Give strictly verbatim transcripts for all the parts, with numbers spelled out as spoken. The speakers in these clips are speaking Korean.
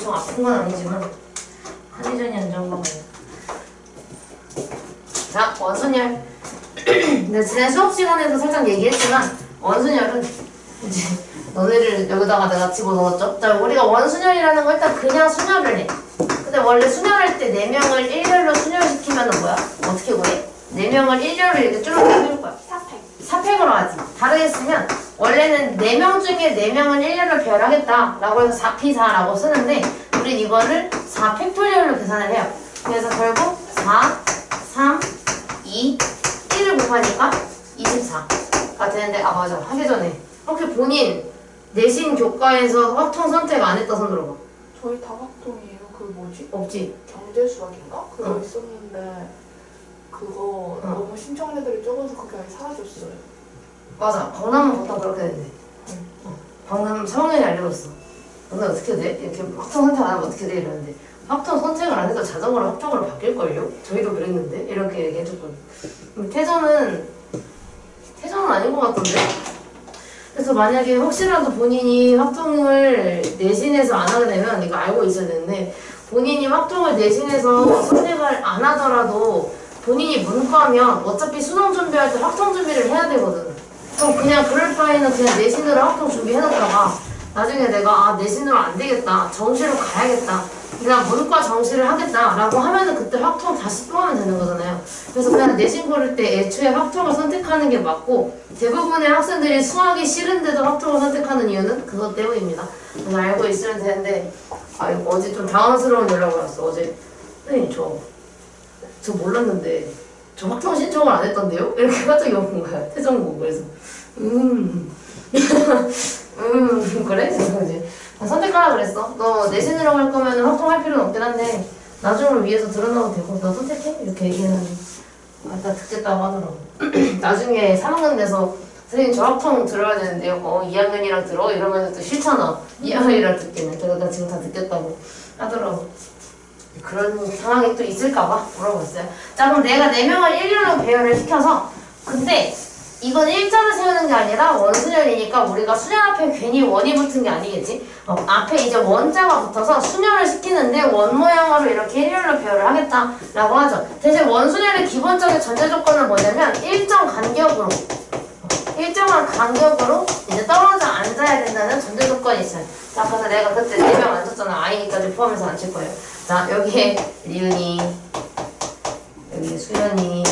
엄청 아픈 건 아니지만 한의전이 안정감이에요. 자, 원순열. 근데 지난 수업 시간에도 살짝 얘기했지만 원순열은 이제 너네를 여기다가 내가 집어넣었죠. 자, 우리가 원순열이라는 거 일단 그냥 순열을 해. 근데 원래 순열할 때 네 명을 일렬로 순열시키면은 뭐야? 어떻게 구해? 네 명을 일렬로 이렇게 쭈르륵 해줄 거야. 사팩. 사팩으로 하지. 다르게 쓰면 원래는 네 명 중에 네 명은 일렬로 배열하겠다라고 해서 사 피 사라고 쓰는데 우린 이거를 사 팩토리얼로 계산을 해요. 그래서 결국 사, 삼, 이, 일을 곱하니까 이십사가 되는데 아 맞아. 하기 전에 혹시 본인 내신 교과에서 확통 선택 안 했다 손 들어봐. 저희 다 확통이에요. 그 뭐지? 없지? 경제 수학인가? 그거 어. 있었는데 그거 어. 너무 신청 애들이 적어서 그게 아예 사라졌어요. 맞아. 강남은 보통 그렇게 된대. 응. 어. 강남 삼 학년이 알려줬어. 너네 어떻게 돼? 이렇게 확통 선택 안 하면 어떻게 돼? 이러는데 확통 선택을 안 해도 자동으로 확통으로 바뀔걸요? 저희도 그랬는데? 이렇게 얘기해줬거든. 태전은 태전은 아닌 것 같던데? 그래서 만약에 혹시라도 본인이 확통을 내신해서 안 하게 되면 이거 알고 있어야 되는데 본인이 확통을 내신해서 선택을 안 하더라도 본인이 문과면 어차피 수능 준비할 때 확통 준비를 해야 되거든. 그럼 그냥 그럴 바에는 그냥 내신으로 확통 준비해놨다가 나중에 내가 아 내신으로 안 되겠다. 정시로 가야겠다. 그냥 문과 정시를 하겠다 라고 하면은 그때 확통 다시 또 하면 되는 거잖아요. 그래서 그냥 내신 고를 때 애초에 확통을 선택하는 게 맞고 대부분의 학생들이 수학이 싫은데도 확통을 선택하는 이유는 그것 때문입니다. 그래서 알고 있으면 되는데 아 이거 어제 좀 당황스러운 연락이 왔어. 어제 선생님 저, 저 몰랐는데 저 확통 신청을 안 했던데요? 이렇게 갑자기 온 거야. 태정고. 그래서 음 음 그래? 그래서 선택하라 그랬어. 너 내신으로 할 거면 확통할 필요는 없긴 한데 나중을 위해서 들어놔도 되고 너 선택해? 이렇게 얘기는 아, 나 듣겠다고 하더라고. 나중에 삼 학년 돼서 선생님 저 확통 들어야 되는데요. 어 이 학년이랑 들어? 이러면 또 싫잖아. 이 학년이랑 듣기는. 그래서 나 지금 다 듣겠다고 하더라고. 그런 상황이 또 있을까봐 물어봤어요. 자 그럼 내가 네 명을 일렬로 배열을 시켜서 근데 이건 일자를 세우는 게 아니라 원순열이니까 우리가 수열 앞에 괜히 원이 붙은 게 아니겠지? 어, 앞에 이제 원자가 붙어서 순열을 시키는데 원 모양으로 이렇게 일렬로 배열을 하겠다라고 하죠. 대신 원순열의 기본적인 전제 조건은 뭐냐면 일정 간격으로 일정한 간격으로 이제 떨어져 앉아야 된다는 전제 조건이 있어요. 자 그래서 내가 그때 네 명 앉았잖아. 아이니까지 포함해서 앉힐 거예요. 자 여기에 리은이 여기에 수연이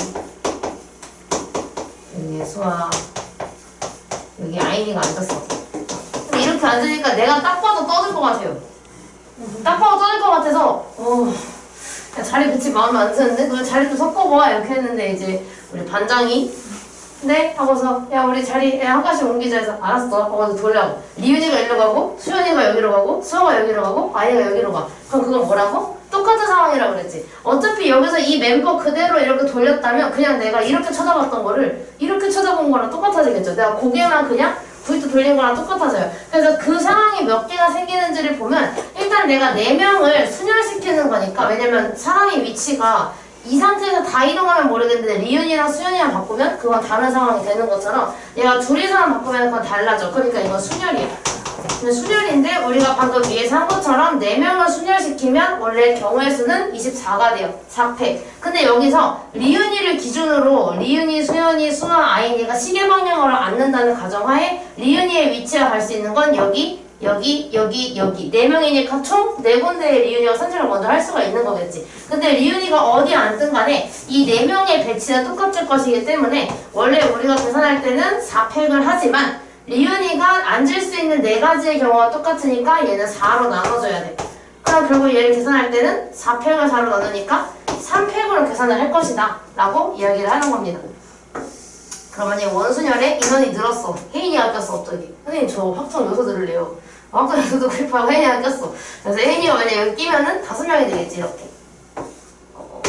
여기 수아 여기 아이니가 앉았어. 그럼 이렇게 앉으니까 내가 딱 봐도 떠들 것 같아요. 딱 봐도 떠들 것 같아서 어, 자리 붙일 마음이 안 드는데 그럼 자리 좀 섞어봐 이렇게 했는데 이제 우리 반장이 네? 하고서 야 우리 자리 한 가씩 옮기자 해서 알았어 하고 돌려고 리윤이가 일로 가고 수연이가 여기로 가고 수아가 여기로 가고 아이가 여기로 가. 그럼 그건 뭐라고? 똑같은 상황이라고 그랬지. 어차피 여기서 이 멤버 그대로 이렇게 돌렸다면 그냥 내가 이렇게 쳐다봤던 거를 이렇게 쳐다본 거랑 똑같아지겠죠. 내가 고개만 그냥 브이트 돌린 거랑 똑같아져요. 그래서 그 상황이 몇 개가 생기는지를 보면 일단 내가 네 명을 순열시키는 거니까 왜냐면 사람의 위치가 이 상태에서 다 이동하면 모르겠는데 리윤이랑 수연이랑 바꾸면 그건 다른 상황이 되는 것처럼 얘가 둘이서만 바꾸면 그건 달라져. 그러니까 이건 순열이야. 근데 순열인데 우리가 방금 위에서 한 것처럼 네 명을 순열시키면 원래 경우의 수는 이십사가 돼요. 사 팩. 근데 여기서 리윤이를 기준으로 리윤이, 수연이, 수아, 아이니가 시계 방향으로 앉는다는 가정하에 리윤이의 위치가 갈 수 있는 건 여기 여기, 여기, 여기 네 명이니까 총 네 군데의 리윤이가 선택을 먼저 할 수가 있는 거겠지. 근데 리윤이가 어디 앉든 간에 이 네 명의 배치는 똑같을 것이기 때문에 원래 우리가 계산할 때는 사 팩을 하지만 리윤이가 앉을 수 있는 네 가지의 경우가 똑같으니까 얘는 사로 나눠줘야 돼. 그럼 결국 얘를 계산할 때는 사 팩을 사로 나누니까 삼 팩으로 계산을 할 것이다 라고 이야기를 하는 겁니다. 그러면 이 원순열에 인원이 늘었어. 혜인이가 꼈어 갑자기. 선생님 저 확정 요소 들을래요. 확정 요소도 급하고 혜인이가 꼈어. 그래서 혜인이가 만약 여기 끼면은 다섯 명이 되겠지 이렇게. 어...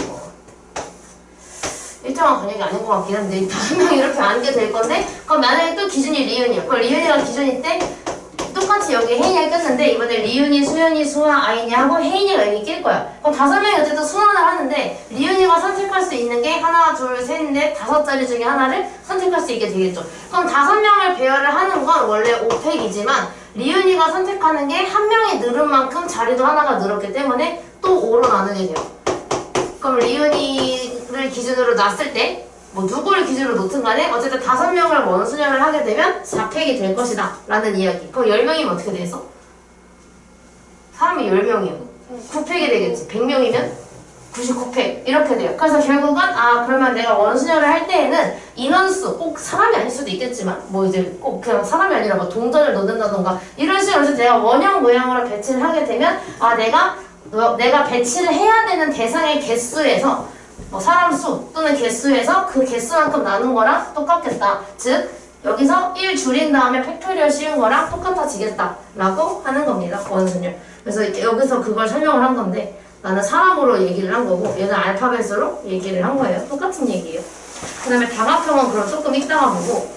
일정한 간격이 아닌 것 같긴 한데 다섯 명이 이렇게 앉게 될 건데 그럼 만약에 또 기준이 리윤이야. 그럼 리윤이가 기준일 때 똑같이 여기 혜인이가 꼈는데 이번에 리윤이, 수연이, 수아, 아이니 하고 혜인이가 여기 낄 거야. 그럼 다섯 명이 어쨌든 순환을 하는데 리윤이가 선택할 수 있는 게 하나, 둘, 셋, 넷, 다섯 자리 중에 하나를 선택할 수 있게 되겠죠. 그럼 다섯 명을 배열을 하는 건 원래 오 팩이지만 리은이가 선택하는 게 한 명이 늘은 만큼 자리도 하나가 늘었기 때문에 또 오로 나누게 돼요. 그럼 리은이를 기준으로 놨을 때 뭐 누구를 기준으로 놓든 간에 어쨌든 다섯 명을 원수녀를 하게 되면 사 팩이 될 것이다 라는 이야기. 그럼 열 명이면 어떻게 돼서? 사람이 열 명이요. 구 팩이 되겠지. 백 명이면 구십구 팩 이렇게 돼요. 그래서 결국은 아 그러면 내가 원수녀를 할 때에는 인원수 꼭 사람이 아닐 수도 있겠지만 뭐 이제 꼭 그냥 사람이 아니라 뭐 동전을 넣는다던가 이런 식으로 해서 내가 원형 모양으로 배치를 하게 되면 아 내가 어, 내가 배치를 해야 되는 대상의 개수에서 뭐 사람 수 또는 개수에서 그 개수만큼 나눈 거랑 똑같겠다. 즉 여기서 일 줄인 다음에 팩토리얼 씌운 거랑 똑같아지겠다 라고 하는 겁니다. 원수녀. 그래서 여기서 그걸 설명을 한 건데 나는 사람으로 얘기를 한 거고 얘는 알파벳으로 얘기를 한 거예요. 똑같은 얘기예요. 그 다음에 다각형은 그럼 조금 이따가 보고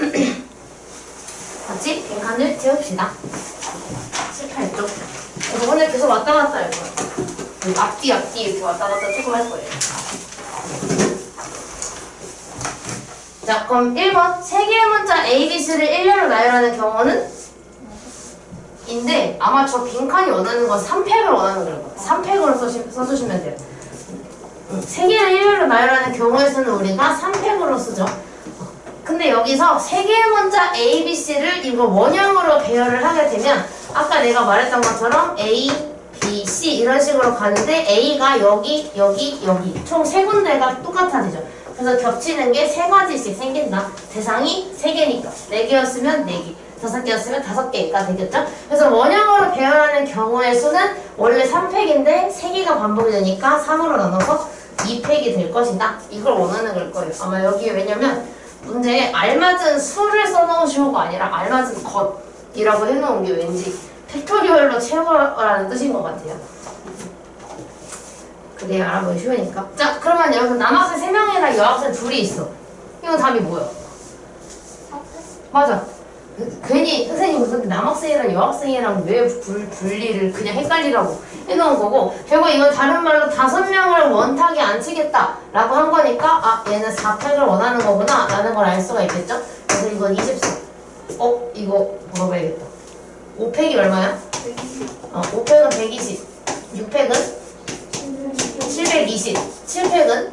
같이 빈칸을 채웁시다. 칠팔 쪽. 그래서 오늘 계속 왔다 갔다 할 거예요. 앞뒤 앞뒤 이렇게 왔다 갔다 조금 할 거예요. 자 그럼 일 번 세 개의 문자 A, B, C를 일렬로 나열하는 경우는 인데 아마 저 빈칸이 원하는 건 삼 팩을 원하는 거예요. 삼 팩으로 써시, 써주시면 돼요. 세 개를 일렬로 나열하는 경우에서는 우리가 삼 팩으로 쓰죠. 근데 여기서 세 개의 문자 A, B, C를 이거 원형으로 배열을 하게 되면 아까 내가 말했던 것처럼 A, B, C 이런 식으로 가는데 A가 여기, 여기, 여기 총 세 군데가 똑같아지죠. 그래서 겹치는 게 세 가지씩 생긴다. 대상이 세 개니까 네 개였으면 네 개, 다섯 개였으면 다섯 개가 되겠죠? 그래서 원형으로 배열하는 경우의 수는 원래 삼 팩인데 세 개가 반복이 되니까 삼으로 나눠서 이 팩이 될 것이다. 이걸 원하는 걸 거예요. 아마 여기 왜냐면 문제에 알맞은 수를 써놓으신 거 아니라 알맞은 것이라고 해놓은 게 왠지 팩토리얼로 채워라는 뜻인 것 같아요. 그래 알아보기 쉬우니까. 자 그러면 여기서 남학생 세 명이랑 여학생 둘이 있어. 이건 답이 뭐야? 맞아. 괜히 선생님 무슨 남학생이랑 여학생이랑 왜 불, 분리를 그냥 헷갈리라고 해놓은 거고 결국 이건 다른 말로 다섯 명을 원탁에 앉히겠다 라고 한 거니까 아 얘는 사 팩을 원하는 거구나 라는 걸 알 수가 있겠죠? 그래서 이건 이십사. 어? 이거 물어봐야겠다. 오 팩이 얼마야? 어, 오 팩은 백이십. 육 팩은? 칠백이십. 칠 팩은?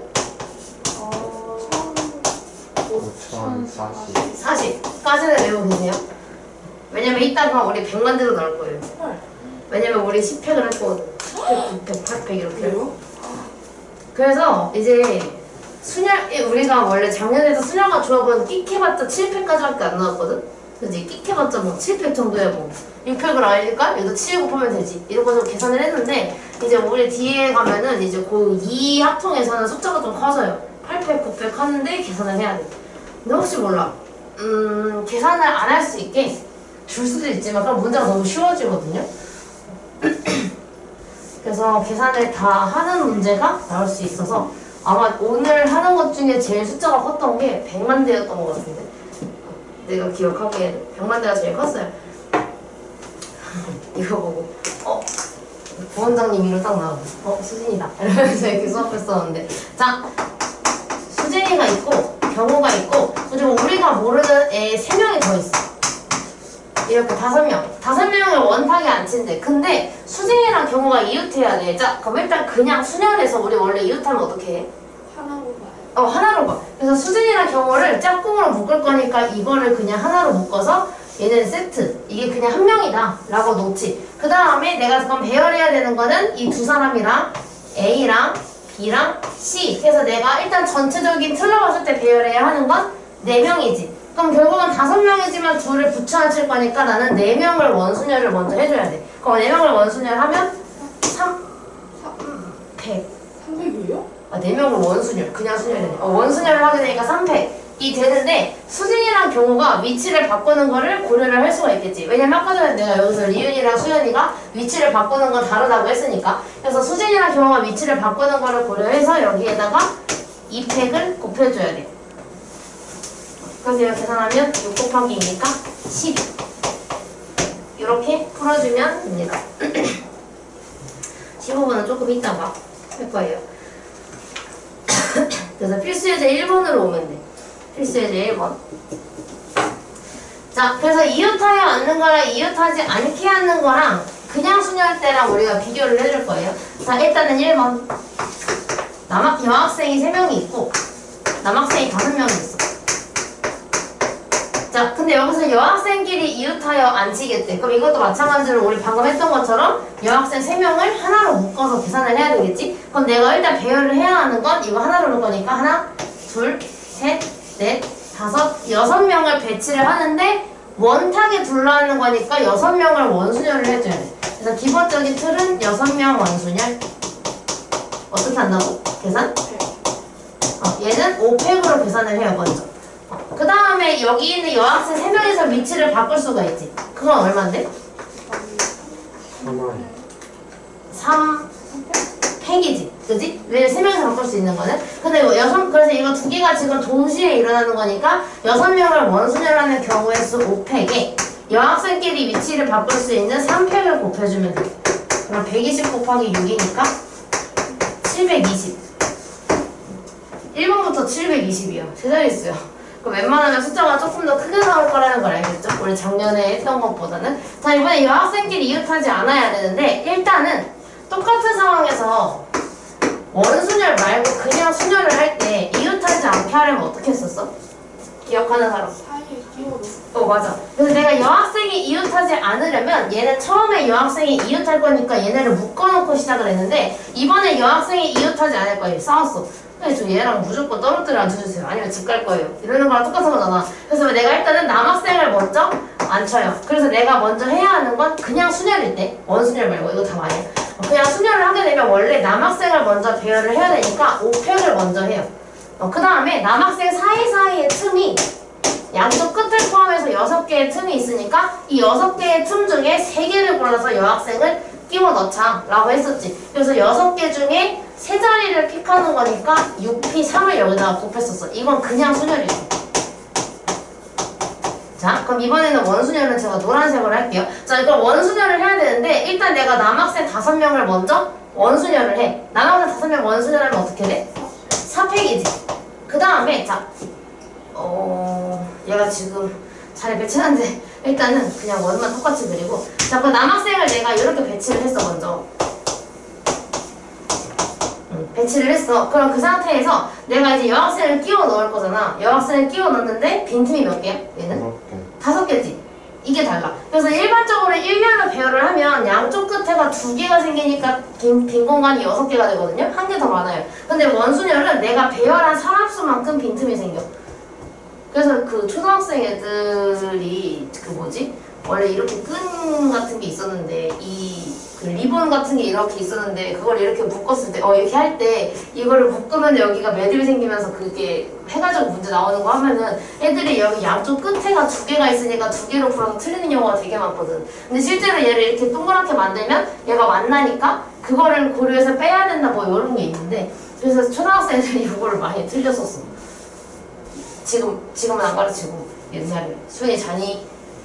오천사십. 사십까지는 외우고 계세요. 왜냐면 이따가 우리 백 만대로 나올 거예요. 왜냐면 우리 십 팩을 할 거거든. 십 팩, 구 팩, 팔 팩 이렇게. 그래서 이제 수녀, 우리가 원래 작년에도 수녀가 조합은 끽해봤자 칠 팩까지 밖에 안 나왔거든? 그지? 끽해봤자 뭐 칠 팩 정도야 뭐. 육 팩을 알릴까? 여기도 칠 곱하면 되지. 이러고서 계산을 했는데 이제 우리 뒤에 가면은 이제 그 이 합통에서는 숫자가 좀 커져요. 팔 팩, 구 팩 하는데 계산을 해야 돼. 근데 혹시 몰라. 음, 계산을 안 할 수 있게 줄 수도 있지만 그럼 문제가 너무 쉬워지거든요. 그래서 계산을 다 하는 문제가 나올 수 있어서 아마 오늘 하는 것 중에 제일 숫자가 컸던 게 백만 대였던 것 같은데 내가 기억하기에 백만 대가 제일 컸어요. 이거 보고 어? 부원장님 이름 딱 나오고 어? 수진이다 이러면서 이렇게 수업했었는데 자 수진이가 있고 경호가 있고 그리고 우리가 모르는 애 세 명이 더 있어. 이렇게 다섯 명 다섯 명을 원탁에 앉힌대. 근데 수진이랑 경호가 이웃해야 돼. 자 그럼 일단 그냥 순열해서 우리 원래 이웃하면 어떻게 해? 하나로 봐요. 어 하나로 봐. 그래서 수진이랑 경호를 짝꿍으로 묶을 거니까 이거를 그냥 하나로 묶어서 얘는 세트 이게 그냥 한 명이다 라고 놓지. 그 다음에 내가 그럼 배열해야 되는 거는 이 두 사람이랑 A랑 B랑 C. 그래서 내가 일단 전체적인 틀로 봤을 때 배열해야 하는 건 네 명이지. 그럼 결국은 다섯 명이지만 둘을 붙여앉힐 거니까 나는 네 명을 원순열을 먼저 해줘야 돼. 그럼 네 명을 원순열 하면 삼 팩. 삼 팩이에요? 아, 네 명을 원순열. 그냥 순열이 되네. 어, 원순열을 하게 되니까 삼 팩이 되는데 수진이랑 경호가 위치를 바꾸는 거를 고려를 할 수가 있겠지. 왜냐면 아까 전에 내가 여기서 리은이랑 수연이가 위치를 바꾸는 건 다르다고 했으니까. 그래서 수진이랑 경호가 위치를 바꾸는 거를 고려해서 여기에다가 이 팩을 곱해줘야 돼. 그래서 이렇게 계산하면 육 곱하기 이니까 십이. 이렇게 풀어주면 됩니다. 십오 번은 조금 이따가 할 거예요. 그래서 필수 예제 일 번으로 오면 돼. 필수 예제 일 번. 자, 그래서 이웃하여 않는 거랑 이웃하지 않게 하는 거랑 그냥 순혈 때랑 우리가 비교를 해줄 거예요. 자, 일단은 일 번. 남학, 여학생이 세 명이 있고 남학생이 다섯 명이 있어. 자, 근데 여기서 여학생끼리 이웃하여 안 치겠대. 그럼 이것도 마찬가지로 우리 방금 했던 것처럼 여학생 세 명을 하나로 묶어서 계산을 해야 되겠지? 그럼 내가 일단 배열을 해야 하는 건 이거 하나로 놓을 거니까 하나, 둘, 셋, 넷, 다섯, 여섯 명을 배치를 하는데 원탁에 둘러하는 거니까 여섯 명을 원순열을 해줘야 돼. 그래서 기본적인 틀은 여섯 명 원순열. 어떻게 한다고? 계산? 어, 얘는 오 팩으로 계산을 해요, 먼저. 어, 그 다음에 여기 있는 여학생 세 명이서 위치를 바꿀 수가 있지. 그건 얼만데? 삼 팩이지. 그지? 왜 세 명이서 바꿀 수 있는 거는? 근데 뭐 여섯, 그래서 이거 두 개가 지금 동시에 일어나는 거니까 여섯 명을 원순열하는 경우의 수 오 팩에 여학생끼리 위치를 바꿀 수 있는 삼 팩을 곱해주면 돼. 그럼 백이십 곱하기 육이니까 칠백이십. 일 번부터 칠백이십이요. 제자리수요. 그럼 웬만하면 숫자가 조금 더 크게 나올 거라는 걸 알겠죠? 우리 작년에 했던 것보다는. 자, 이번에 여학생끼리 이웃하지 않아야 되는데 일단은 똑같은 상황에서 원순열 말고 그냥 순열을 할 때 이웃하지 않게 하려면 어떻게 했었어? 기억하는 사람? 사이에 끼워놓고. 어, 맞아. 그래서 내가 여학생이 이웃하지 않으려면 얘는 처음에 여학생이 이웃할 거니까 얘네를 묶어놓고 시작을 했는데 이번에 여학생이 이웃하지 않을 거예요. 싸웠어. 근데 저 얘랑 무조건 떨어뜨려 앉혀주세요. 아니면 집 갈 거예요. 이러는 거랑 똑같은 거잖아. 그래서 내가 일단은 남학생을 먼저 앉혀요. 그래서 내가 먼저 해야 하는 건 그냥 순열일 때, 원순열 말고 이거 다 말이야. 그냥 순열을 하게 되면 원래 남학생을 먼저 배열을 해야 되니까 오 팩을 먼저 해요. 어, 그 다음에 남학생 사이사이의 틈이 양쪽 끝을 포함해서 여섯 개의 틈이 있으니까 이 여섯 개의 틈 중에 세 개를 골라서 여학생을 끼워 넣자 라고 했었지. 그래서 여섯 개 중에 세 자리를 픽하는 거니까 육 피 삼을 여기다가 곱했었어. 이건 그냥 순열이에요. 자, 그럼 이번에는 원순열은 제가 노란색으로 할게요. 자, 그럼 원순열을 해야 되는데 일단 내가 남학생 다섯 명을 먼저 원순열을 해. 남학생 다섯 명 원순열하면 어떻게 돼? 사 팩이지. 그 다음에 자, 어... 얘가 지금 자리 배치한데 일단은 그냥 원만 똑같이 그리고 자, 그 남학생을 내가 이렇게 배치를 했어 먼저. 응, 배치를 했어. 그럼 그 상태에서 내가 이제 여학생을 끼워 넣을 거잖아. 여학생을 끼워 넣는데 빈틈이 몇 개야? 얘는? 다섯 개지. 이게 달라. 그래서 일반적으로 일렬로 배열을 하면 양쪽 끝에가 두 개가 생기니까 빈, 빈 공간이 여섯 개가 되거든요. 한 개 더 많아요. 근데 원순열은 내가 배열한 사람 수만큼 빈틈이 생겨. 그래서 그 초등학생 애들이 그 뭐지? 원래 이렇게 끈 같은 게 있었는데 이 그 리본 같은 게 이렇게 있었는데 그걸 이렇게 묶었을 때 어 이렇게 할 때 이거를 묶으면 여기가 매듭이 생기면서 그게 해가지고 문제 나오는 거 하면은 애들이 여기 양쪽 끝에가 두 개가 있으니까 두 개로 풀어서 틀리는 경우가 되게 많거든. 근데 실제로 얘를 이렇게 동그랗게 만들면 얘가 만나니까 그거를 고려해서 빼야 된다 뭐 이런 게 있는데 그래서 초등학생들이 이거를 많이 틀렸었어. 지금, 지금은 안 가르치고 옛날에 수현이 자니?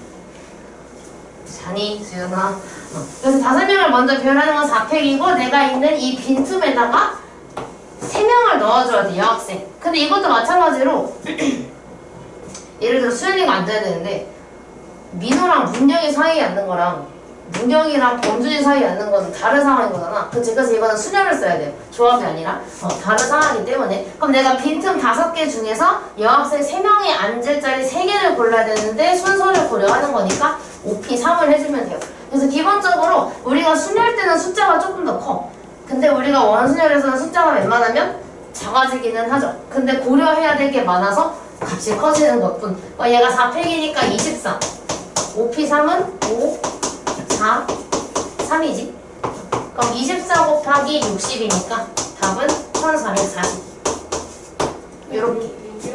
자니? 수현아? 어. 그래서 다섯 명을 먼저 배열하는 건 사 팩이고 내가 있는 이 빈틈에다가 세 명을 넣어줘야 돼, 여학생. 근데 이것도 마찬가지로 예를 들어 수현이가 앉아야 되는데 민호랑 문영이 사이에 앉는 거랑 문영이랑 범준이 사이에 앉는 건 다른 상황인 거잖아. 그치? 그래서 이거는 순열을 써야 돼요. 조합이 아니라 어, 다른 상황이기 때문에 그럼 내가 빈틈 다섯 개 중에서 여학생 세 명이 앉을 자리 세 개를 골라야 되는데 순서를 고려하는 거니까 오 피 삼을 해주면 돼요. 그래서 기본적으로 우리가 순열 때는 숫자가 조금 더 커. 근데 우리가 원순열에서는 숫자가 웬만하면 작아지기는 하죠. 근데 고려해야 될 게 많아서 값이 커지는 것뿐. 어, 얘가 사 팩이니까 이십삼. 오 피 삼은 오, 사, 삼이지. 그럼 이십사 곱하기 육십이니까 답은 천사백사십. 요렇게.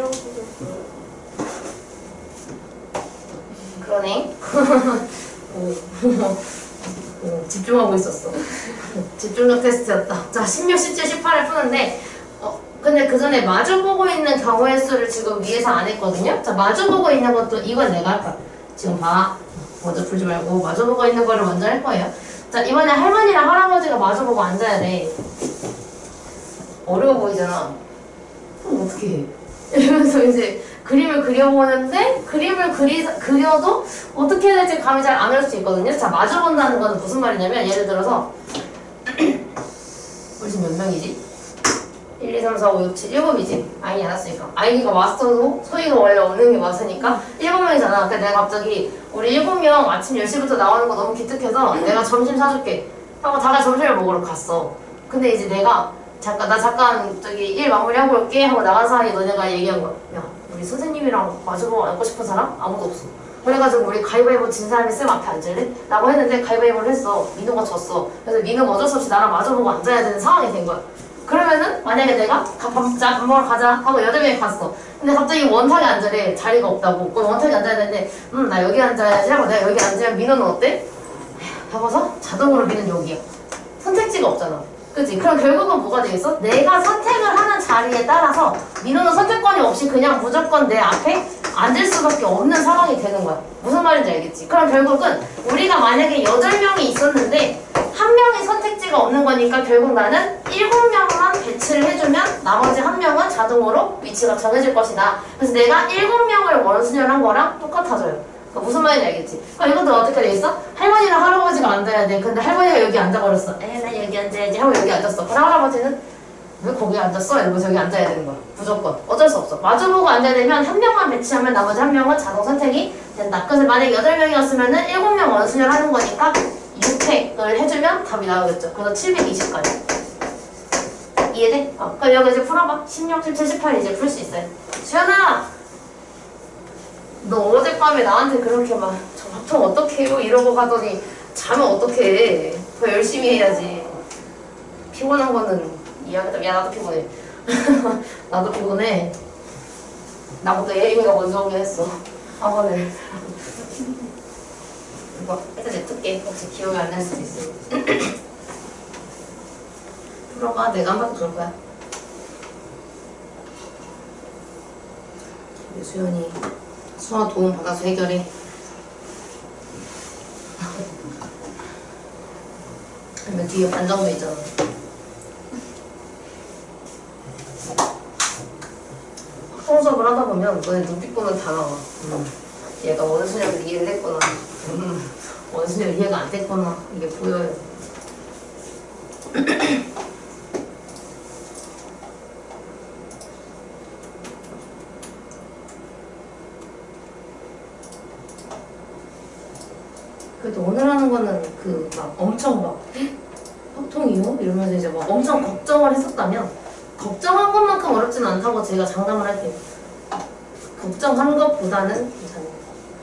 그러네. 오, 오, 집중하고 있었어. 집중력 테스트였다. 자, 십육, 십칠, 십팔을 푸는데 어, 근데 그 전에 마주보고 있는 경우의 수를 지금 위에서 안 했거든요. 자, 마주보고 있는 것도 이건 내가 할 거야. 지금 봐. 먼저 풀지 말고 마주보고 있는 거를 먼저 할 거예요. 자, 이번에 할머니랑 할아버지가 마주보고 앉아야 돼. 어려워 보이잖아. 그럼 어떻게 해? 이러면서 이제 그림을 그려보는데 그림을 그리, 그려도 어떻게 해야 될지 감이 잘 안 올 수 있거든요. 자, 마주본다는 건 무슨 말이냐면 예를 들어서 우리 지금 몇 명이지? 일, 이, 삼, 사, 오, 육, 칠, 일곱이지? 아이니 알았으니까. 아이니가 마스터도 소희가 원래 없는 게 맞으니까 일곱 명이잖아. 근데 내가 갑자기 우리 일곱 명 아침 열 시부터 나오는 거 너무 기특해서 내가 점심 사줄게 하고 다 같이 점심을 먹으러 갔어. 근데 이제 내가 잠깐 나 잠깐 저기 일 마무리하고 올게 하고 나간 사이에 너네가 얘기한 거야. 야, 우리 선생님이랑 마주보고 앉고 싶은 사람? 아무도 없어. 그래가지고 우리 가위바위보 진 사람이 쌤 앞에 앉을래? 라고 했는데 가위바위보를 했어. 민호가 졌어. 그래서 민호가 어쩔 수 없이 나랑 마주보고 앉아야 되는 상황이 된 거야. 그러면은 만약에 내가 밥 먹자, 밥 먹으러 가자 하고 여덟 명이 갔어. 근데 갑자기 원탁에 앉으래. 자리가 없다고. 그럼 원탁에 앉아야 되는데 음 나 여기 앉아야지 하고 내가 여기 앉으면 민호는 어때? 해봐서 자동으로 민은 여기야. 선택지가 없잖아. 그치? 그럼 결국은 뭐가 되겠어? 내가 선택을 하는 자리에 따라서 민호는 선택권이 없이 그냥 무조건 내 앞에 앉을 수밖에 없는 상황이 되는 거야. 무슨 말인지 알겠지? 그럼 결국은 우리가 만약에 여덟 명이 있었는데 한 명이 선택지가 없는 거니까 결국 나는 일곱 명만 배치를 해주면 나머지 한 명은 자동으로 위치가 정해질 것이다. 그래서 내가 일곱 명을 원순열한 거랑 똑같아져요. 그러니까 무슨 말인지 알겠지? 그럼 이것도 어떻게 되겠어? 할머니랑 할아버지가 앉아야 돼. 근데 할머니가 여기 앉아버렸어. 에, 나 여기 앉아야지 하고 여기 앉았어. 그럼 할아버지는 왜 거기 앉았어? 이러면서 여기 앉아야 되는 거야. 무조건. 어쩔 수 없어. 마주보고 앉아야 되면 한 명만 배치하면 나머지 한 명은 자동 선택이 된다. 그래서 만약에 여덟 명이었으면은 일곱 명 원순열 하는 거니까 육 팩을 해주면 답이 나오겠죠. 그래서 칠백이십까지. 이해돼? 어, 그럼 여기 이제 풀어봐. 십육, 십칠, 십팔 이제 풀 수 있어요. 수연아! 너 어젯밤에 나한테 그렇게 막 저 밥통 어떻게 해요? 이러고 가더니 자면 어떡해. 더 열심히 해야지. 피곤한 거는 이해하겠다. 야 나도 피곤해. 나도 피곤해. 나보다 예림이가 먼저 오긴 했어. 학원을. 이거 일단 냅둘게. 혹시 기억이 안 날 수도 있어. 풀어봐. 내가 한 번 그럴 거야. 수연이 수아 도움 받아서 해결해. 그러면 뒤에 반 정도 있잖아. 학종 수업을 하다 보면 너네 눈빛 보면 다 나와. 음. 얘가 원순열을 이해를 했거나 음. 원순열 이해가 안 됐거나 이게 보여요. 그래도 오늘 하는 거는 그 막 엄청 막 학통이요? 이러면서 이제 막 엄청 걱정을 했었다면 걱정한 것만큼 어렵진 않다고 제가 장담을 할게요. 걱정한 것보다는 괜찮아요.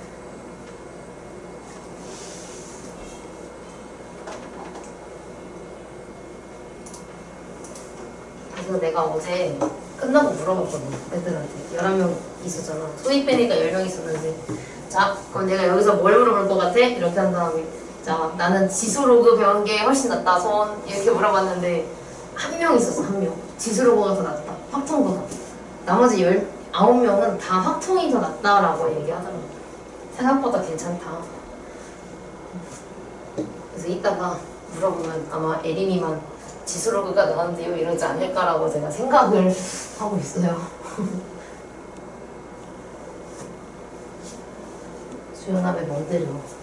그래서 내가 어제 끝나고 물어봤거든 애들한테. 열한 명 있었잖아. 소위 빼니까 열 명 있었는데 자 그럼 내가 여기서 뭘 물어볼 것 같아? 이렇게 한 다음에 자 나는 지수로그 배운 게 훨씬 낫다 손 이렇게 물어봤는데 한 명 있었어. 한 명 지수로그가 더 낫다. 확통도 낫다. 나머지 열아홉 명은 다 확통이 더 낫다라고 얘기하더라고. 생각보다 괜찮다. 그래서 이따가 물어보면 아마 에린이만 지수로그가 나은데요 이러지 않을까라고 제가 생각을 하고 있어요. 수연아 왜 멍때려?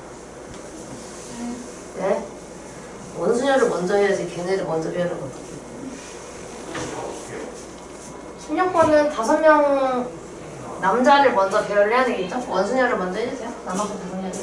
네? 원순열을 먼저 해야지 걔네를 먼저 배우는 거 어떡해. 십육 번은 다섯 명 남자를 먼저 배열을 해야 되겠죠? 원순열을 먼저 해주세요. 나머지 다섯 명.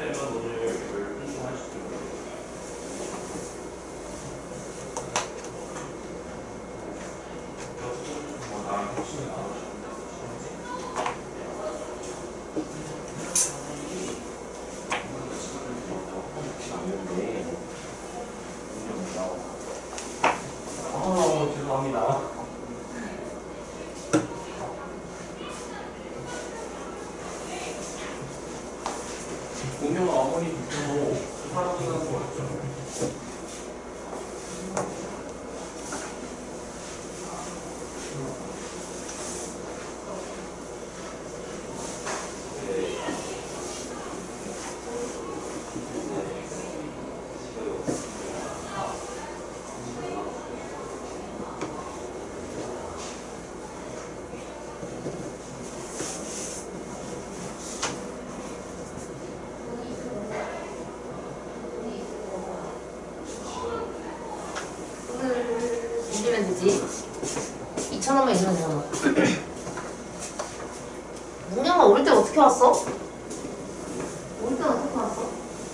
어, 죄송합니다. 공룡 어머니 밑으로 사람이 가는 거 같죠? 문경아 올 때 어떻게 왔어? 올 때는 어떻게 왔어?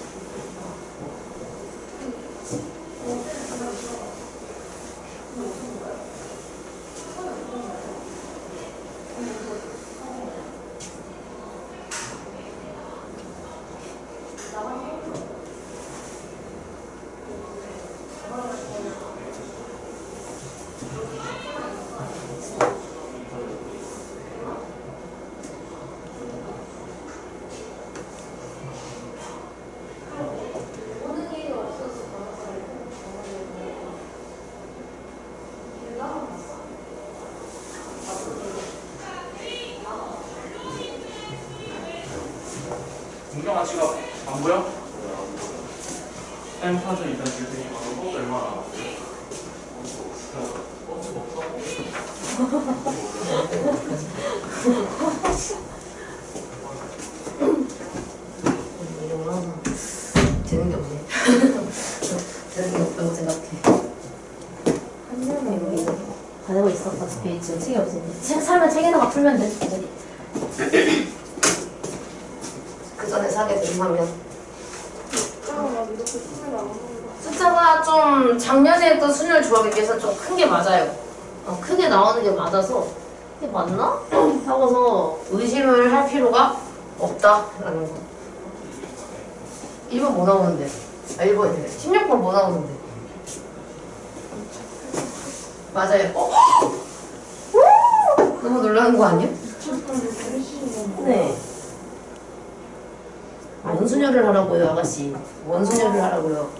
문경아 지금 안 보여? M 파전 일단 줄 테니까 버스 얼마나 남았어요? 버스가 없어? 되는 게 없네. 되는 게 없다고 생각해. 한 명은 여기 가지고 있어. 어차피 지금 책이 없으니. 책 사면 책에다가 풀면 돼. 그 전에 사게 되면. 숫자가 좀 작년에 했던 순열 조합에 비해서 좀 큰 게 맞아요. 어, 크게 나오는 게 맞아서 이게 맞나? 하고서 의심을 할 필요가 없다라는 거. 일 번 뭐 나오는데? 아, 일 번이네. 십육 번 뭐 나오는데? 맞아요. 어? 너무 놀라는 거 아니야? 네. 원순열을 하라고요, 아가씨. 원순열을 하라고요.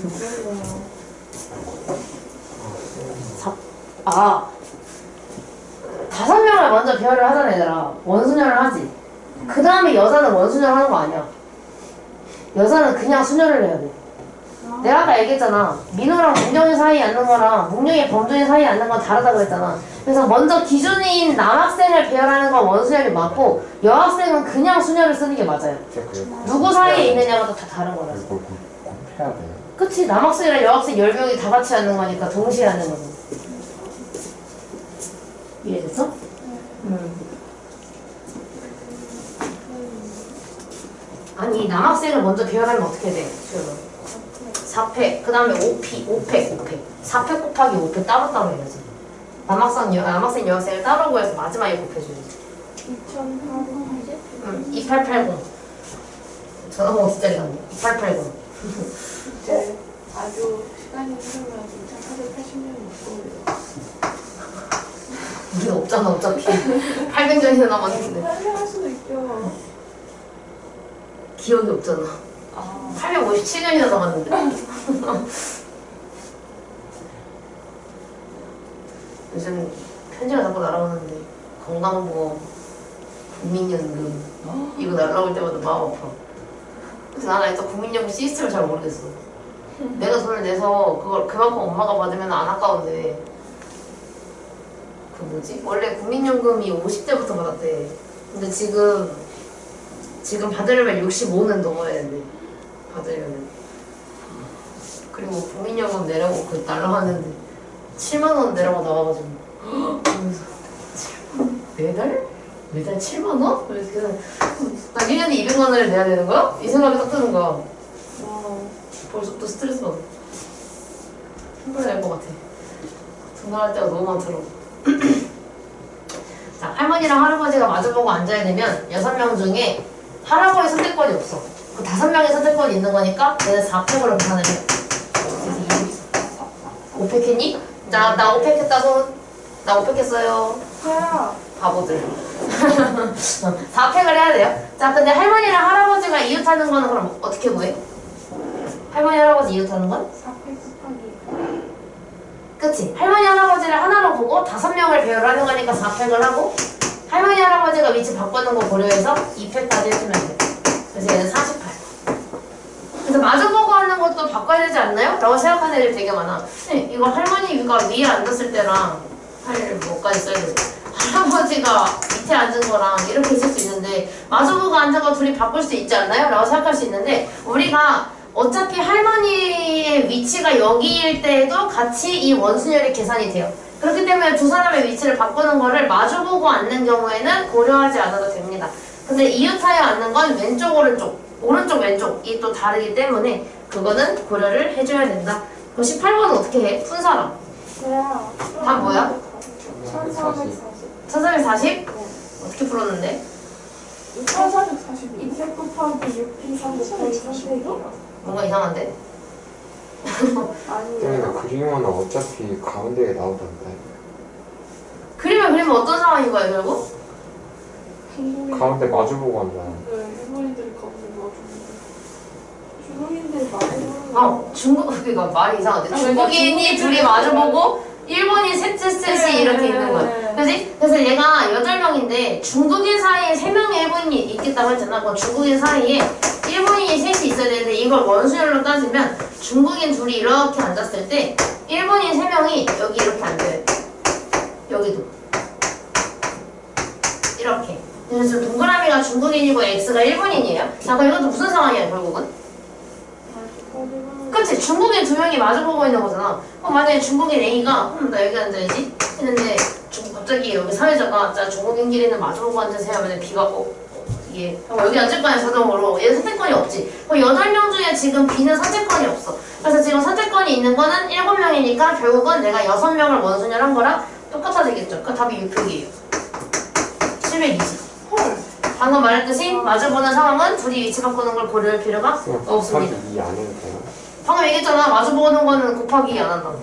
아, 다섯 명을 먼저 배열을 하잖아, 얘들아. 원순열을 하지. 그 다음에 여자는 원순열 하는 거 아니야. 여자는 그냥 순열을 해야 돼. 내가 아까 얘기했잖아. 민호랑 문경이 사이에 앉는 거랑 문경이 범준이 사이에 앉는 건 다르다 그랬잖아. 그래서 먼저 기준인 남학생을 배열하는 건 원순열이 맞고 여학생은 그냥 순열을 쓰는 게 맞아요. 누구 사이에 있느냐가 또 다 다른 거라서. 이걸 곱해야 돼. 그치? 남학생이랑 여학생 열 명이 다 같이 앉는 거니까 동시에 앉는 거지. 이해됐어? 응. 아니 남학생을 먼저 배열하면 어떻게 돼? 사 팩, 그 다음에 오 피, 오 팩, 오 팩. 사 팩 곱하기 오 팩 따로따로 해야지. 남학생, 여, 남학생 여학생을 따로 구해서 마지막에 곱해줘야지. 이천팔백? 응, 이팔팔공. 전화번호 뒷자리 같네. 이팔팔공. 이제 아주 시간이 흐르면 이천팔백팔십 년이 있고요. 우리는 없잖아 어차피. 팔백 년이나 남았는데. 빨리 할 수도 있죠. 기억이 없잖아. 아, 팔백오십칠 년이나 남았는데. 요즘 편지가 자꾸 날아오는데 건강보험, 국민연금 이거 날아올 때마다 마음 아파. 그래서 나는 일단 국민연금 시스템을 잘 모르겠어. 내가 돈을 내서 그걸 그만큼 엄마가 받으면 안 아까운데 그 뭐지? 원래 국민연금이 오십 대부터 받았대. 근데 지금 지금 받으려면 육십오는 넘어야 돼. 받으려면. 그리고 국민연금 내라고 그 날라왔는데 칠만 원 내라고 나와가지고 그래서 매달? 매달 칠만 원? 그래서 나 일 년에 이백만 원을 내야 되는 거야? 이 생각이 딱 드는 거야. 와. 벌써부터 스트레스 받아. 힘들어 낼 것 같아. 등산할 때가 너무 많더라고. 자, 할머니랑 할아버지가 마주보고 앉아야 되면 여섯 명 중에 할아버지 선택권이 없어. 그 다섯 명의 선택권이 있는 거니까 내가 사 팩으로 계산을 해. 오 팩 했니? 나, 나 오 팩 했다 손. 나 오 팩 했어요. 야. 바보들. 사 팩을 해야 돼요. 자, 근데 할머니랑 할아버지가 이웃하는 거는 그럼 어떻게 구해? 할머니 할아버지 이웃하는 건? 사 팩 곱하기. 그치? 할머니 할아버지를 하나로 보고 다섯 명을 배열을 하는 거니까 사 팩을 하고 할머니 할아버지가 위치 바꾸는 거 고려해서 이 팩까지 해주면 돼. 그래서 얘는 사십팔. 그래서 마주보고 하는 것도 바꿔야 되지 않나요? 라고 생각하는 애들 되게 많아. 네, 이거 할머니가 위에 앉았을 때랑 할 뭐까지 써야 돼. 할아버지가 밑에 앉은 거랑 이렇게 있을 수 있는데 마주보고 앉은 거 둘이 바꿀 수 있지 않나요? 라고 생각할 수 있는데 우리가 어차피 할머니의 위치가 여기일 때에도 같이 이 원순열이 계산이 돼요. 그렇기 때문에 두 사람의 위치를 바꾸는 거를 마주보고 앉는 경우에는 고려하지 않아도 됩니다. 근데 이웃하여 앉는 건 왼쪽 오른쪽, 오른쪽 왼쪽이 또 다르기 때문에 그거는 고려를 해줘야 된다. 그럼 십팔 번은 어떻게 해? 푼 사람. 뭐야? 답 뭐야? 천사백사십. 천사백사십? 네. 어떻게 풀었는데? 천사백사십. 이백 곱하기 육 피 삼 곱하기 삼백이요. 뭔가 이상한데? 아니에요. 근데 그림은 어차피 가운데에 나오던데. 그림을 그리면 어떤 상황인 거야 결국? 가운데 마주보고 앉아. 네, 일본인들이 가운데 놔주는데 중국인들이 마주보는 어, 중국, 그니까 말이 이상한데. 아, 중국인이 그러니까 둘이 마주보고, 일본인 셋, 셋, 셋이 네, 이렇게 있는 네, 거야. 네. 그지? 그래서 얘가 여덟 명인데, 중국인 사이에 세 명의 일본인이 있겠다고 했잖아. 그 중국인 사이에 일본인이 셋이 있어야 되는데, 이걸 원수열로 따지면, 중국인 둘이 이렇게 앉았을 때, 일본인 세 명이 여기 이렇게 앉아야 돼. 여기도. 이렇게. 그래서 동그라미가 중국인이고, X가 일본인이에요. 자, 그럼 이것도 무슨 상황이야, 결국은? 그치? 중국인 두 명이 마주보고 있는 거잖아. 그럼 만약에 중국인 A가 음, 나 여기 앉아야지 했는데 중, 갑자기 여기 사회자가 자 중국인끼리는 마주보고 앉으세요 하면 B가 어? 어 이게 그럼 여기 앉을 거 아니야 자동으로. 얘 선택권이 없지. 그럼 여덟 명 중에 지금 B는 선택권이 없어. 그래서 지금 선택권이 있는 거는 일곱 명이니까 결국은 내가 여섯 명을 원순열한 거랑 똑같아지겠죠. 그 답이 육 표기예요. 칠백이십. 헐. 방금 말했듯이 마주보는 상황은 둘이 위치 바꾸는 걸 고려할 필요가 없습니다. 곱하기 이 안 해도 돼요? 방금 얘기했잖아. 마주보는 거는 곱하기 안 한다고.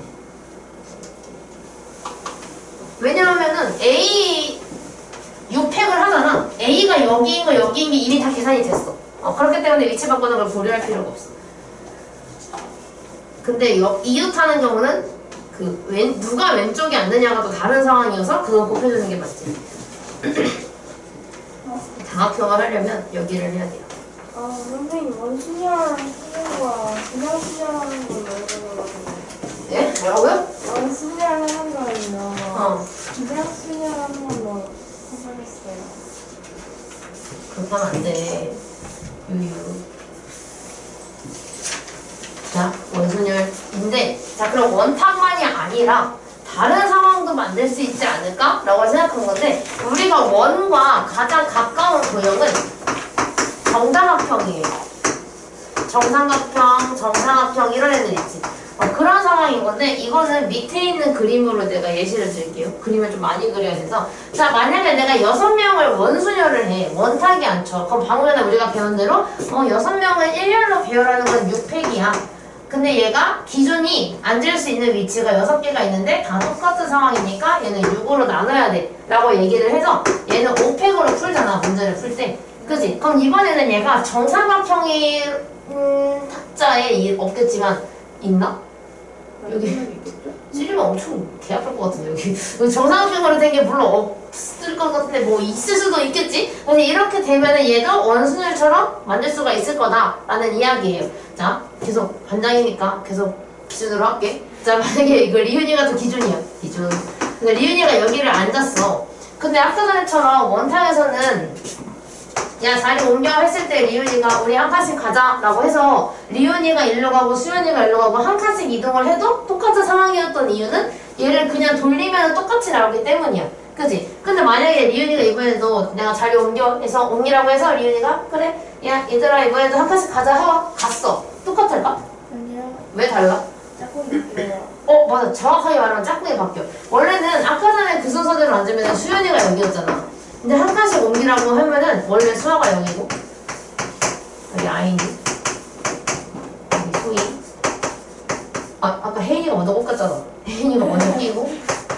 왜냐하면은 A 육 팩을 하잖아. A가 여기인 거 여기인 게 이미 다 계산이 됐어. 어, 그렇기 때문에 위치 바꾸는 걸 고려할 필요가 없어. 근데 여, 이웃하는 경우는 그 왼, 누가 왼쪽에 앉느냐가 또 다른 상황이어서 그거 곱해주는 게 맞지. 다각형을 하려면 여기를 해야 돼요. 아, 선생님 원순열 쓰는 거야. 그냥 순열하는 건 왜 그러는데? 예? 뭐라고요? 원순열하는 거는요. 어. 그냥 순열하는 걸로 해보겠어요. 그렇게 하면 안 돼. 유유. 자, 원순열인데, 자, 그럼 원탁만이 아니라 다른 상황도 만들 수 있지 않을까? 라고 생각한 건데, 우리가 원과 가장 가까운 도형은 정삼각형이에요. 정삼각형, 정삼각형 이런 애들 있지. 어, 그런 상황인 건데, 이거는 밑에 있는 그림으로 내가 예시를 드릴게요. 그림을 좀 많이 그려야 돼서. 자, 만약에 내가 여섯 명을 원순열을 해. 원탁이 안 쳐. 그럼 방금 전에 우리가 배운 대로, 어, 여섯 명을 일렬로 배열하는 건 육 팩이야. 근데 얘가 기준이 앉을 수 있는 위치가 여섯 개가 있는데 다 똑같은 상황이니까 얘는 육으로 나눠야 돼 라고 얘기를 해서 얘는 오 팩으로 풀잖아 문제를 풀 때. 그지? 그럼 이번에는 얘가 정삼각형이 음, 탁자에 이- 없겠지만 있나? 여기 찔리면 엄청 개 아플 것 같은데 여기 정삼각형으로 된 게 물론 없을 것 같은데 뭐 있을 수도 있겠지? 근데 이렇게 되면은 얘도 원순열처럼 만들 수가 있을 거다 라는 이야기예요. 자 계속 반장이니까 계속 기준으로 할게. 자 만약에 이거 리윤이 같은 기준이야 기준. 근데 리윤이가 여기를 앉았어. 근데 아까 전에처럼 원탁에서는 야 자리 옮겨 했을 때 리윤이가 우리 한 칸씩 가자 라고 해서 리윤이가 일로 가고 수연이가 일로 가고 한 칸씩 이동을 해도 똑같은 상황이었던 이유는 얘를 그냥 돌리면 똑같이 나오기 때문이야. 그지? 근데 만약에 리윤이가 이번에도 내가 자리 옮겨 해서 옮기라고 해서 리윤이가 그래 야 얘들아 이번에도 한 칸씩 가자 하고 갔어. 똑같을까? 아니요. 왜 달라? 짝꿍이 있어요. 어 맞아 정확하게 말하면 짝꿍이 바뀌어. 원래는 아까 전에 그 순서대로 앉으면 수연이가 여기였잖아. 근데 한 칸씩 옮기라고 하면은 원래 수아가 여기고 여기 아이니 여기 소희 아 아까 혜인이가 먼저 꼭 갔잖아. 혜인이가 먼저 끼고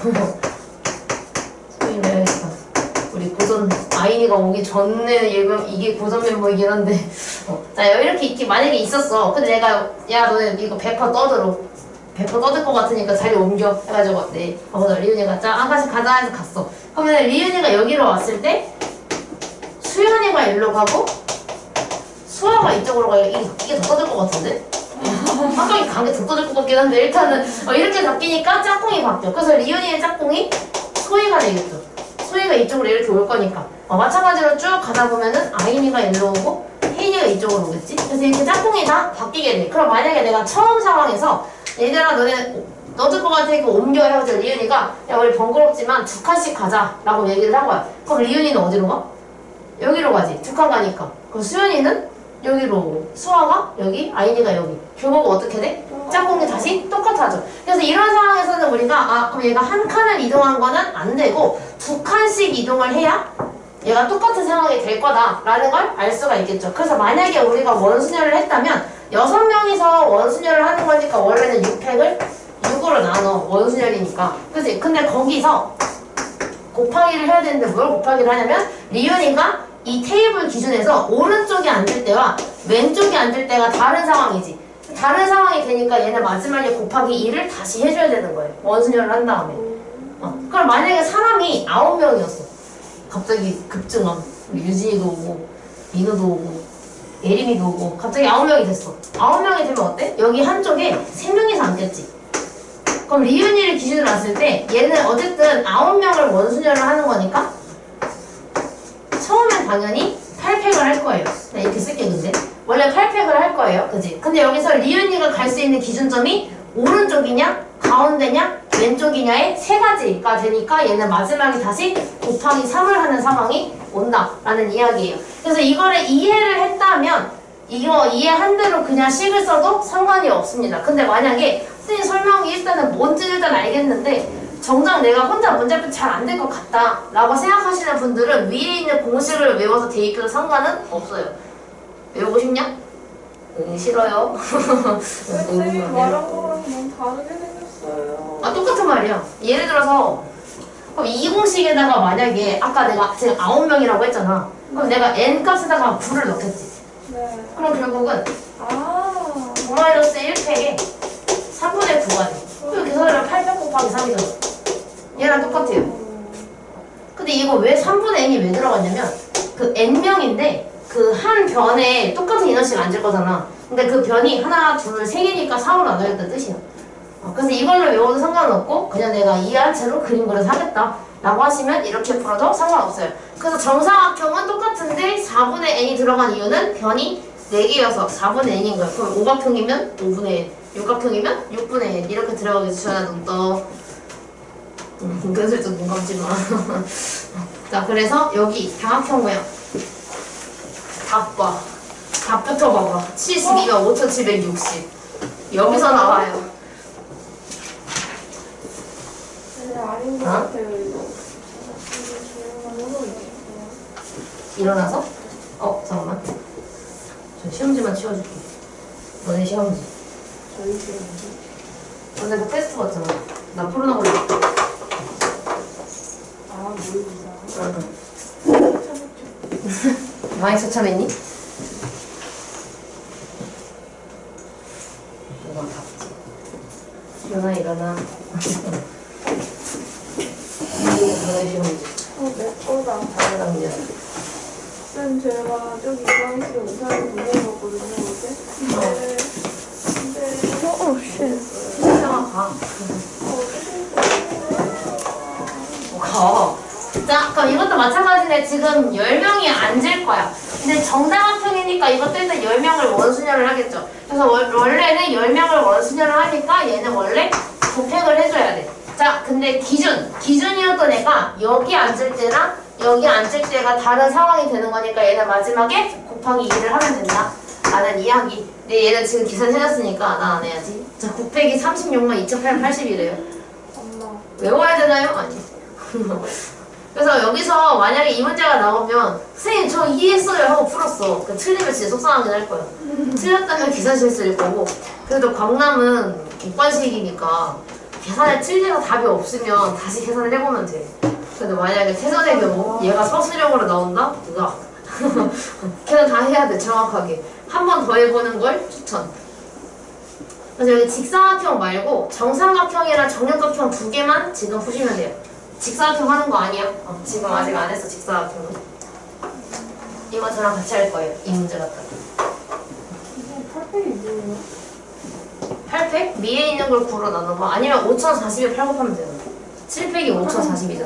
소희를 해야겠다. 우리 고전 아이니가 오기 전에 얘가 이게 고전 멤버이긴 한데 어. 자 이렇게 있기 만약에 있었어. 근데 내가 야 너네 이거 백 퍼센트 떠들어 백 퍼센트 떠들 것 같으니까 자리 옮겨 해가지고 네 거기서 리윤이가 자 한 칸씩 가자 해서 갔어. 그러면 리윤이가 여기로 왔을 때 수연이가 일로 가고 수아가 이쪽으로 가요. 이게, 이게 더 떠들 것 같은데? 짝꿍이 간 게 더 떠들 것 같긴 한데 일단은 어, 이렇게 바뀌니까 짝꿍이 바뀌어. 그래서 리윤이의 짝꿍이 소희가 되겠죠. 소희가 이쪽으로 이렇게 올 거니까 어, 마찬가지로 쭉 가다 보면은 아이니가 일로 오고 혜인이가 이쪽으로 오겠지? 그래서 이렇게 짝꿍이 다 바뀌게 돼. 그럼 만약에 내가 처음 상황에서 얘들아 너네 떠들 것 같으니까 옮겨 해가지고 리은이가 야 우리 번거롭지만 두 칸씩 가자 라고 얘기를 한 거야. 그럼 리은이는 어디로 가? 여기로 가지. 두 칸 가니까. 그럼 수연이는 여기로 오고 수아가 여기, 아이니가 여기. 결국 어떻게 돼? 짝꿍이 다시 똑같아져. 그래서 이런 상황에서는 우리가 아 그럼 얘가 한 칸을 이동한 거는 안 되고 두 칸씩 이동을 해야 얘가 똑같은 상황이 될 거다라는 걸 알 수가 있겠죠. 그래서 만약에 우리가 원순열을 했다면 여섯 명이서 원순열을 하는 거니까 원래는 육 팩을 육으로 나눠. 원순열이니까. 그치? 근데 거기서 곱하기를 해야 되는데 뭘 곱하기를 하냐면 리윤이가 이 테이블 기준에서 오른쪽에 앉을 때와 왼쪽에 앉을 때가 다른 상황이지. 다른 상황이 되니까 얘는 마지막에 곱하기 이를 다시 해줘야 되는 거예요. 원순열을 한 다음에. 어. 그럼 만약에 사람이 아홉 명이었어. 갑자기 급증함. 유진이도 오고 민우도 오고 예림이도 오고 갑자기 아홉 명이 됐어. 아홉 명이 되면 어때? 여기 한쪽에 세 명이서 앉겠지. 그럼 리윤이를 기준으로 봤을 때 얘는 어쨌든 아홉 명을 원순열을 하는 거니까 처음엔 당연히 팔 팩을 할 거예요. 나 이렇게 쓸게 근데 원래 팔 팩을 할 거예요. 그지? 근데 여기서 리윤이가 갈 수 있는 기준점이 오른쪽이냐 가운데냐 왼쪽이냐의 세 가지가 되니까 얘는 마지막에 다시 곱하기 삼을 하는 상황이 온다라는 이야기예요. 그래서 이거를 이해를 했다면 이거 이해한 대로 그냥 식을 써도 상관이 없습니다. 근데 만약에 선생님 설명이 일단은 뭔지는 일단 알겠는데 정작 내가 혼자 문제풀이 잘 안 될 것 같다 라고 생각하시는 분들은 위에 있는 공식을 외워서 대입해도 상관은 없어요. 외우고 싶냐? 응, 싫어요. 선생님 말한 거랑 너무 다르게 생겼어요. 아 똑같은 말이야. 예를 들어서 그럼 이 공식에다가 만약에 아까 내가 지금 아홉 명이라고 했잖아. 그럼 내가 n 값에다가 구를 넣겠지. 네. 그럼 결국은 아. 구 마이너스 일 팩에 삼분의 구가 돼. 그리고 계산하면 팔 팩 곱하기 삼이잖아. 얘랑 똑같아요. 근데 이거 왜 삼분의 n이 왜 들어갔냐면 그 n명인데 그 한 변에 똑같은 인원씩 앉을 거잖아. 근데 그 변이 하나, 둘, 세 개니까 삼으로 나눠야겠다는 뜻이야. 어, 그래서 이걸로 외워도 상관없고 그냥 내가 이해한 채로 그림 그려서 하겠다 라고 하시면 이렇게 풀어도 상관없어요. 그래서 정사각형은 똑같은데 사분의 n이 들어간 이유는 변이 네 개여서 사분의 n인 거예요. 그럼 오각형이면 오분의 n, 육각형이면 육분의 n 이렇게 들어가겠지. 주연아 눈 떠. 음, 은근슬쩍 눈 감지 마. 자, 그래서 여기 다각형 모양 답 봐. 답부터 봐봐. 칠십이만 오천칠백육십 여기서 나와요. 네, 아닌 것 어? 같아요, 이거. 일어나서? 어, 잠깐만. 저 시험지만 치워줄게. 너네 시험지. 저희 시험지. 너네 그 테스트 봤잖아. 나 풀어나 볼래. 아, 모르겠다. 응. 많이 처참했니? 이건 답지. 일어나, 일어나. 너네 시험지. 어, 내 거다. 당연합니다. 쌤, 제가 저기 이방실에 우산을 던져봤거든요, 어제? 근데, 근데, 어, 어, 쉣. 신청아 가. 가. 자, 그럼 이것도 마찬가지네. 지금 열 명이 앉을 거야. 근데 정사각형이니까 이것도 일단 열 명을 원순열을 하겠죠. 그래서 월, 원래는 열 명을 원순열을 하니까 얘는 원래 곱팩을 해줘야 돼. 자, 근데 기준. 기준이었던 애가 여기 앉을 때랑 여기 앉을 때가 다른 상황이 되는 거니까 얘는 마지막에 곱하기 이를 하면 된다. 라는 이야기. 근데 얘는 지금 계산해놨으니까 나 안 해야지. 자, 곱팩이 삼십육만 이천팔백팔십이래요. 엄마. 외워야 되나요? 아니. 그래서 여기서 만약에 이 문제가 나오면 선생님 저 이해했어요 하고 풀었어. 그 틀리면 진짜 속상하긴 할 거야. 틀렸다면 계산 실수일 거고. 그래도 광남은 객관식이니까 계산에 틀리가 답이 없으면 다시 계산을 해보면 돼. 근데 만약에 태전의 경우 얘가 서술형으로 나온다? 으악. 걔는 다 해야 돼 정확하게. 한 번 더 해보는 걸 추천. 그래서 여기 직사각형 말고 정삼각형이랑 정육각형 두 개만 지금 푸시면 돼요. 직사각형 하는 거 아니야? 어, 지금 아직 안 했어 직사각형은. 이거 저랑 같이 할 거예요. 이 문제 갖다가. 이게 팔팩이 뭐예요? 팔 팩? 위에 있는 걸 구로 나눈 거 아니면 오천사십에 팔 곱하면 되는 거. 칠 팩이 오천사십이잖아.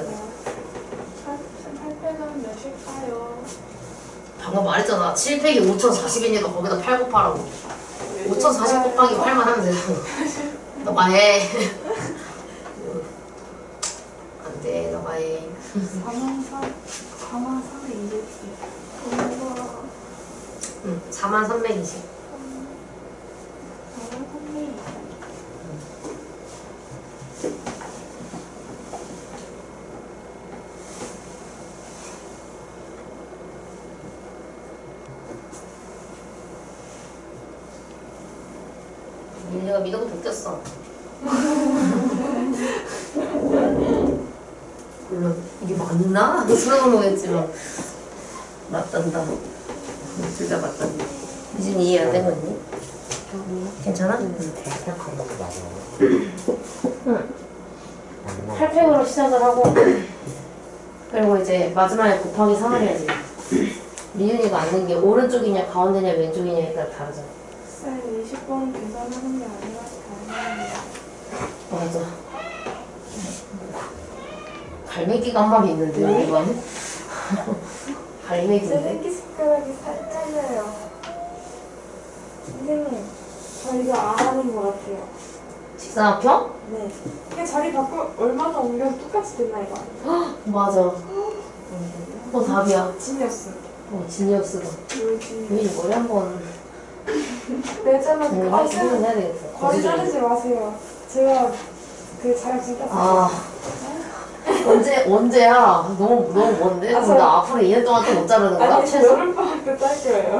팔팩은 몇일까요? 방금 말했잖아. 칠 팩이 오천사십이니까 거기다 팔 곱하라고. 오천사십 곱하기 팔만 하면 되잖아. 너 말해. 때 너가에 사만 사 사만 삼백이십. 엄마. 응, 사만 삼백이십. 사만 삼백이십. 민리가 믿어도 웃겼어. 물론 이게 맞나? 수능은 모르겠지만 맞단다. 둘 다 맞단다. 이준 이해 안 된 거 있니? 괜찮아? 팩팩한 것도 나와. 응. 팔 팩으로 시작을 하고 그리고 이제 마지막에 곱하기 삼을 해야지. 리윤이가 앉는 게 오른쪽이냐 가운데냐 왼쪽이냐에 따라 다르잖아. 쌤 이십 번 계산하는 게 아니라 다행이에요. 맞아. 갈매기가 한 마리 있는데 우리 반에? 갈매기인데? 새끼 숟가락이 살짝이에요. 선생님, 저 이거 안 하는 것 같아요. 직사각형? 네. 이게 자리 바꿔 얼마나 옮겨서 똑같이 됐나 이거 아니에요? 맞아. 어 답이야. 진이었어. 어 지니어스다. 요즘. 유인이 머리 한번 내자면 공부를 아, 해- 쌤 공부를 해야 되겠어. 머리 거짓말. 자르지 마세요. 제가 그 자격증 땄어요. 아 언제 언제야? 너무 너무 먼데? 아, 그럼 저- 나 앞으로 이 년 동안 또 못 자르는 거야? 아니 최소? 여름방학 때 딸 거예요.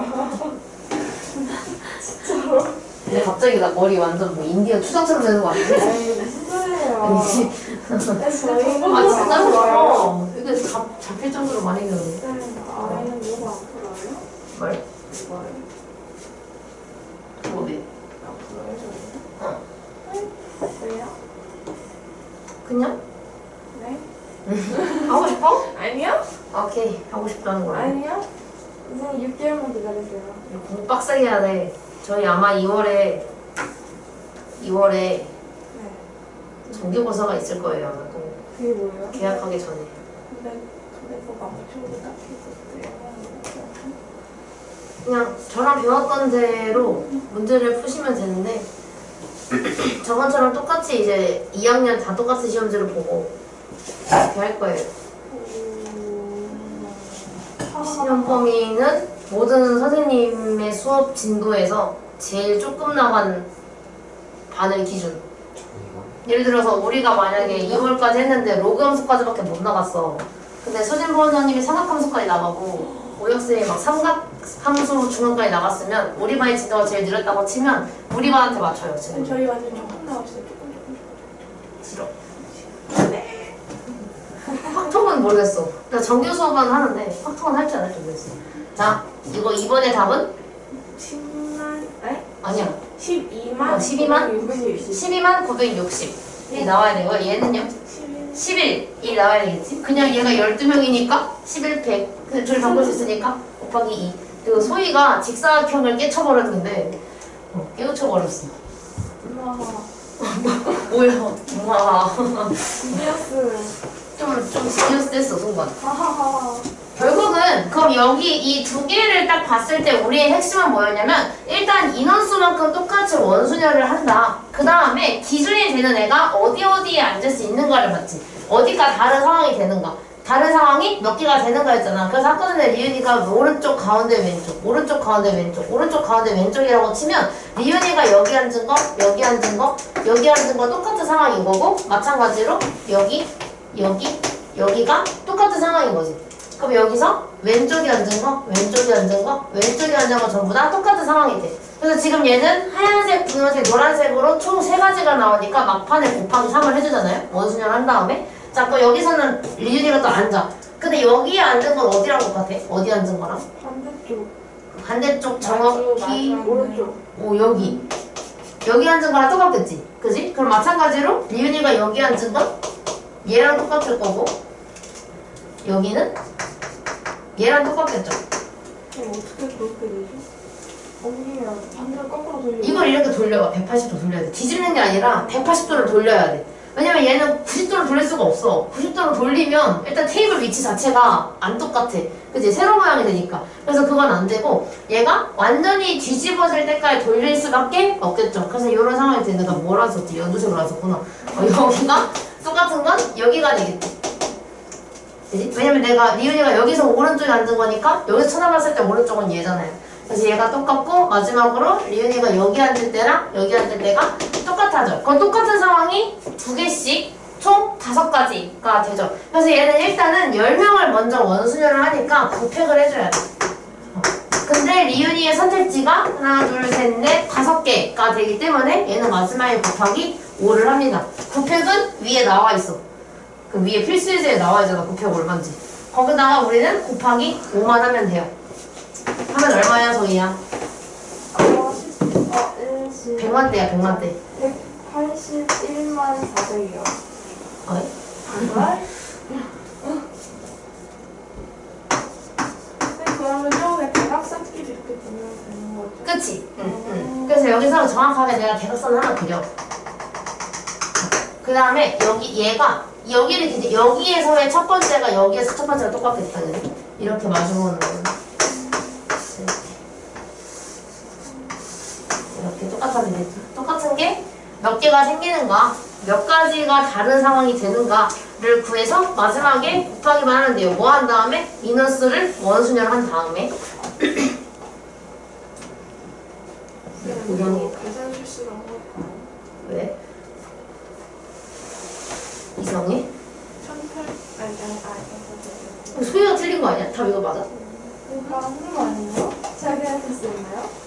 진짜로. 근데 갑자기 나 머리 완전 뭐 인디언 추장처럼 되는 거 아니지? 아니 무슨 소리예요. 아니지. 네, 저희 아 진짜 싫어. 이게 잡, 잡힐 정도로 많이 넣는 쌤 아이는 뭐가 아프다요? 말? 말. 뭐네? 아프다요 저희? 왜요? 그냥? 네? 하고 싶어? 아니요? 오케이 하고 싶다는 거야. 아니요? 선생님 육 개월만 기다리세요. 공부 빡세게 해야 돼. 저희 아마 이월에 이월에 네. 정기고사가 있을 거예요. 아마도 그게 뭐예요? 계약하기 전에. 근데 그래서 남편이 딱 했었대요. 그냥 저랑 배웠던 대로 문제를 푸시면 되는데 저번처럼 똑같이 이제 이 학년 다 똑같은 시험지를 보고 이렇게 할 거예요. 시험 범위는 모든 선생님의 수업 진도에서 제일 조금 나간 반을 기준. 저희가 예를 들어서 우리가 만약에 이월까지 했는데 로그 함수까지밖에 못 나갔어. 근데 서진보 원장님이 삼각 함수까지 나가고 오혁쌤이 막 삼각 함수 중간까지 나갔으면 우리 반의 진도가 제일 느렸다고 치면 우리 반한테 맞춰요. 지금. 저희 완전 조금 나왔어요. 조금 조금 싫어. 확통은 모르겠어. 나 정규 수업은 하는데 확통은 할지 안 할지 모르겠어. 자, 이거 이번에 답은? 십만, 에? 아니야. 십이만? 어, 십이만? 육백육십. 십이만 구백육십이 나와야 되고 얘는요? 십일. 십일이 나와야 되겠지? 그냥 얘가 열두 명이니까 십일 백. 근데 둘이 바꿀 수 있으니까 곱하기 이. 그리고 소희가 직사각형을 깨쳐버렸는데 어, 깨우쳐버렸어. 우와. 뭐야? 우와. 지니어스. 좀, 좀 지니어스 됐어, 순간. 하하하. 결국은 그럼 여기 이 두 개를 딱 봤을 때 우리의 핵심은 뭐였냐면 일단 인원수만큼 똑같이 원순열을 한다. 그 다음에 기준이 되는 애가 어디 어디에 앉을 수 있는가를 봤지. 어디가 다른 상황이 되는가. 다른 상황이 몇 개가 되는가 했잖아. 그래서 아까 전에 리윤이가 오른쪽 가운데 왼쪽 오른쪽 가운데 왼쪽 오른쪽 가운데 왼쪽이라고 치면 리윤이가 여기 앉은 거 여기 앉은 거 여기 앉은 거 똑같은 상황인 거고 마찬가지로 여기 여기 여기가 똑같은 상황인 거지. 그럼 여기서 왼쪽이 앉은 거, 왼쪽이 앉은 거, 왼쪽이 앉은 거 전부 다 똑같은 상황이 돼. 그래서 지금 얘는 하얀색, 분홍색, 노란색으로 총 세 가지가 나오니까 막판에 곱하기 삼을 해주잖아요. 원순열 한 다음에. 자, 그럼 여기서는 리윤이가 또 앉아. 근데 여기에 앉은 건 어디랑 똑같아? 어디 앉은 거랑? 반대쪽. 반대쪽 정확히 마주, 오른쪽. 오 여기. 여기 앉은 거랑 똑같겠지? 그지? 그럼 마찬가지로 리윤이가 여기 앉은 건 얘랑 똑같을 거고 여기는 얘랑 똑같겠죠? 그럼 어떻게 그렇게 되지? 옮기면 반대로 거꾸로 돌리면 이걸 이렇게 돌려봐. 백팔십 도 돌려야 돼. 뒤집는 게 아니라 백팔십 도를 돌려야 돼. 왜냐면 얘는 구십 도를 돌릴 수가 없어. 구십 도를 돌리면 일단 테이블 위치 자체가 안 똑같아. 그치? 세로 모양이 되니까. 그래서 그건 안 되고 얘가 완전히 뒤집어질 때까지 돌릴 수밖에 없겠죠. 그래서 이런 상황이 되는데 나 뭐라 썼지? 연두색으로 안 썼구나. 어, 여기가 똑같은 건 여기가 되겠지. 그지? 왜냐면 내가 리은이가 여기서 오른쪽에 앉은 거니까 여기서 쳐다봤을 때 오른쪽은 얘잖아요. 그래서 얘가 똑같고 마지막으로 리은이가 여기 앉을 때랑 여기 앉을 때가 똑같아져. 그럼 똑같은 상황이 두 개씩 총 다섯 가지가 되죠. 그래서 얘는 일단은 열 명을 먼저 원순열을 하니까 곱획을 해줘야 돼. 근데 리은이의 선택지가 하나, 둘, 셋, 넷, 다섯 개가 되기 때문에 얘는 마지막에 곱하기 오를 합니다. 곱획은 위에 나와 있어. 그 위에 필수 예제에 나와 있잖아. 곱획 얼마인지. 거기다가 우리는 곱하기 오만 하면 돼요. 하면 얼마야, 소희야? 어, 십, 어, 일십. 백만 대야, 백만 대. 백팔십일만 사백이요. 어이? 정말? 근데 그러면 저게 대각선끼리 이렇게 보면 되는 거죠? 그치? 응, 응. 그래서 여기서 정확하게 내가 대각선 하나 그려. 그 다음에 여기 얘가 여기를 이제 여기에서의 첫 번째가 여기에서 첫 번째가 똑같겠다. 그지? 이렇게 마주보는 거는 이렇게 똑같아야 되겠죠. 똑같은 게 몇 개가 생기는가, 몇 가지가 다른 상황이 되는가를 구해서 마지막에 곱하기만 하면 돼요. 뭐 한 다음에 이너스를 원순열 한 다음에 이거 계산 실수로 한 걸까요? 왜? 이상해? 천팔 아니 아니 아니 소희가 틀린 거 아니야? 답 이거 맞아? 이거 하는 거 아니에요? 제가 그냥 됐었나요?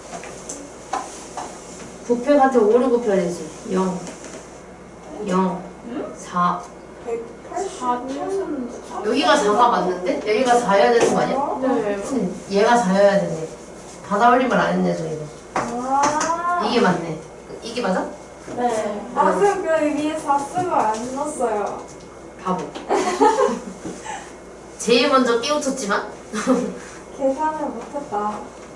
곱해한테 오를 곱해야 되지. 영, 영, 사. 백팔십은 여기가 사가 맞는데? 여기가 사여야 되는 거 아니야? 네. 응, 얘가 사여야 되네. 받아 올림을 안 했네, 저희가. 아. 이게 맞네. 이게 맞아? 네. 아, 쌤, 그 위에 사 쓰고 안 넣었어요. 바보. 제일 먼저 깨우쳤지만 계산을 못했다.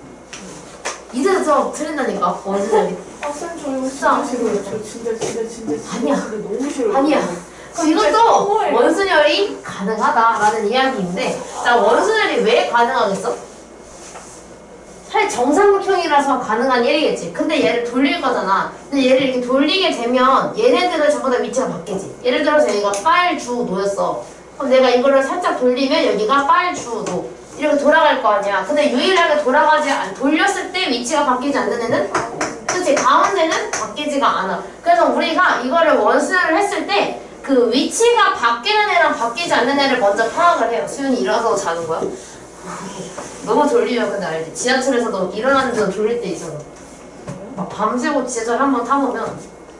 이제서 틀린다니까. 원수들이. 아, 쌤, 저 이거 진짜 진짜 싫어요. 저 진짜, 진짜, 진짜, 진짜, 아니야. 진짜 너무 싫어요. 아니야. 그럼 진짜 이것도 최고예요. 원순열이 가능하다라는 이야기인데, 자, 원순열이 왜 가능하겠어? 사실 정삼각형이라서 가능한 일이겠지. 근데 얘를 돌릴 거잖아. 근데 얘를 이렇게 돌리게 되면 얘네들은 전부 다 위치가 바뀌지. 예를 들어서 여기가 빨, 주, 노였어. 그럼 내가 이거를 살짝 돌리면 여기가 빨, 주, 노. 이렇게 돌아갈 거 아니야. 근데 유일하게 돌아가지 않, 돌렸을 때 위치가 바뀌지 않는 애는? 그치, 가운데는 바뀌지가 않아. 그래서 우리가 이거를 원순열을 했을 때 그 위치가 바뀌는 애랑 바뀌지 않는 애를 먼저 파악을 해요. 수윤이 일어나서 자는 거야? 너무 졸리면 근데 알지? 지하철에서도 일어나는데도 졸릴 때 있잖아. 막 밤새고 지하철 한번 타보면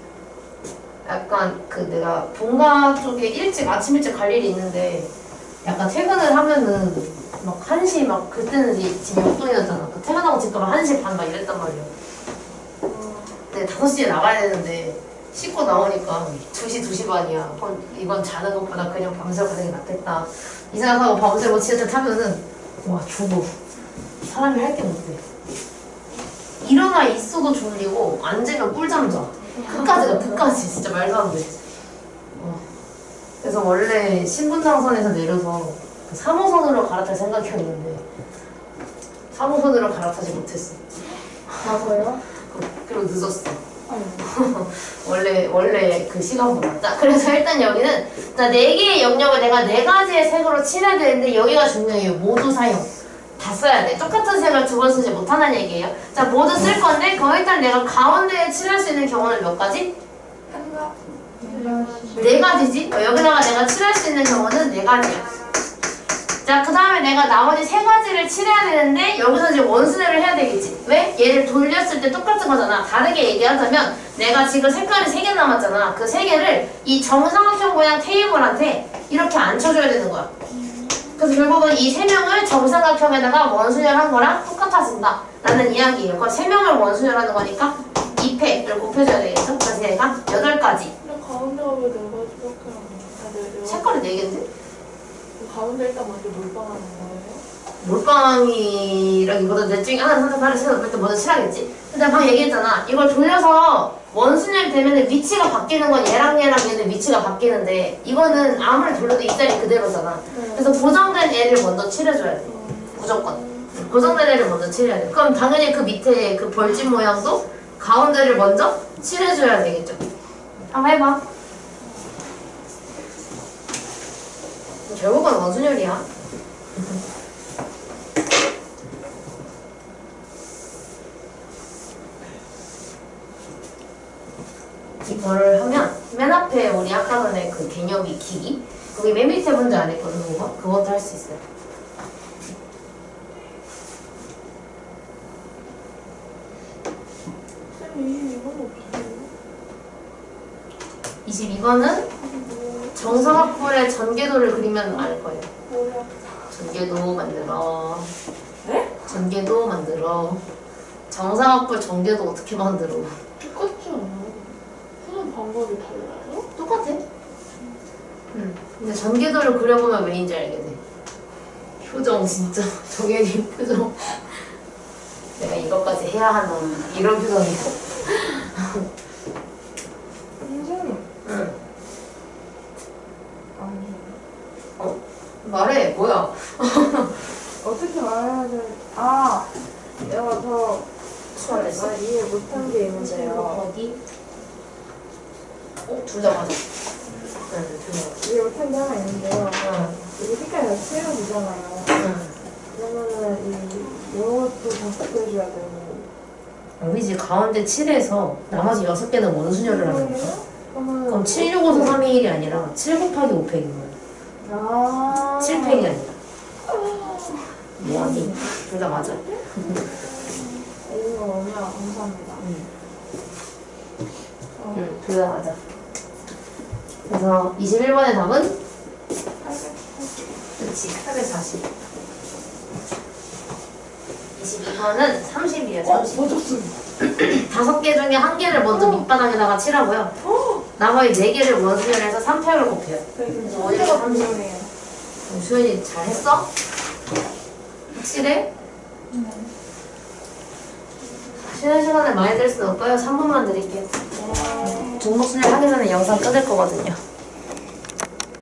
약간 그 내가 본가 쪽에 일찍 아침 일찍 갈 일이 있는데 약간 퇴근을 하면은 막 한 시 막 그때는 이제 집이 용돈이었잖아. 그 퇴근하고 집 가면 한 시 반 막 이랬단 말이야. 근데 다섯 시에 나가야 되는데 씻고 나오니까 두 시, 두 시 반이야. 그럼 이건 자는 것보다 그냥 밤새고 가는 게 낫겠다. 이 생각하고 밤새고 지하철 타면은 와 죽어. 사람이 할 게 못돼. 일어나 있어도 졸리고 앉으면 꿀잠 자. 끝까지가 끝까지 진짜 말도 안 돼. 어. 그래서 원래 신분당선에서 내려서 그 삼 호선으로 갈아탈 생각이었는데 삼 호선으로 갈아타지 못했어. 맞아요? 그리고 늦었어. 원래 원래 그 시간보다. 자, 그래서 일단 여기는 자, 네 개의 영역을 내가 네 가지의 색으로 칠해야 되는데 여기가 중요해요. 모두 사용. 다 써야 돼. 똑같은 색을 두 번 쓰지 못하는 얘기예요. 자, 모두 쓸 건데 그럼 일단 내가 가운데에 칠할 수 있는 경우는 몇 가지? 한가? 네 가지지? 어, 여기다가 내가 칠할 수 있는 경우는 네 가지야. 자, 그 다음에 내가 나머지 세 가지를 칠해야 되는데 여기서 이제 원순열을 해야 되겠지. 왜? 얘를 돌렸을 때 똑같은 거잖아. 다르게 얘기하자면 내가 지금 색깔이 세 개 남았잖아. 그 세 개를 이 정삼각형 모양 테이블한테 이렇게 앉혀줘야 되는 거야. 그래서 결국은 이 세 명을 정삼각형에다가 원순열한 거랑 똑같아진다 라는 이야기예요. 그럼 세 명을 원순열하는 거니까 이 팩을 곱해줘야 되겠죠? 그래서 얘가 여덟 가지. 근데 가운데가 왜 네 가지밖에 안 나? 아, 네, 네. 색깔이 네 개인데? 가운데 일단 먼저 몰빵하는 거예요? 몰빵이라기보다 넷 중에 하나 선택하는 생각 때 먼저 칠하겠지? 근데 방금 얘기했잖아. 이걸 돌려서 원순열이 되면 위치가 바뀌는 건 얘랑 얘랑 얘는 위치가 바뀌는데 이거는 아무리 돌려도 이 자리 그대로잖아. 네. 그래서 고정된 애를 먼저 칠해줘야 돼. 무조건. 고정된 애를 먼저 칠해야 돼. 그럼 당연히 그 밑에 그 벌집 모양도 가운데를 먼저 칠해줘야 되겠죠. 한번 해봐. 결국은 원순열이야. 이거를 하면 맨 앞에 우리 아까 전에 그 개념 익히기 거기 맨 밑에 문제 안 했거든 그거? 그것도 할 수 있어요. 쌤이 이건 어떻게 이십이 번은 정사각뿔의 전개도를 그리면 알 거예요. 뭐야? 전개도 만들어. 네? 전개도 만들어. 정사각뿔 전개도 어떻게 만들어? 똑같지 않아요? 쓰는 방법이 달라요? 똑같아. 응. 근데 전개도를 그려보면 왜인지 알게 돼. 표정 진짜 정혜님 표정. 내가 이것까지 해야 하나 이런 표정이야. 선생님. 응. 아니. 어? 말해 뭐야? 어떻게 말해야 돼? 아, 내가 더 수월했어? 나 이해 못한 게 있는데요. 어디? 어? 둘 다 맞아. 응, 둘 다 맞아. 이해 못한 게 하나 있는데요. 응. 이게 색깔이 다 칠해지잖아요. 응. 그러면은 이 이것도 다 바꿔줘야 되고. 아니지 가운데 칠에서 나머지 여섯 개는 원순열을 하는 거야. 그러면 그럼 칠, 육, 오, 사, 삼, 이, 일이 아니라 칠 곱하기 오 팩인 거야. 아. 칠 팩이 아니라. 뭐하니? 둘 다 맞아. 이거 오면 감사합니다. 응. 어. 응, 둘 다 맞아. 그래서 이십일 번의 답은? 그치, 팔백사십. 이십이 번은 삼십이에요, 어, 삼십. 맞았어. 다섯 개 중에 한 개를 먼저 밑바닥에다가 칠하고요. 나머지 네 개를 원순열해서 삼 팩을 곱해요. 그래서 어디가 삼십? 분명해요. 수현이 잘했어? 확실해? 네. 쉬는 시간에 많이 들 수는 없고요. 삼 분만 드릴게요. 종목순열 하기 전에 영상 끊을 거거든요.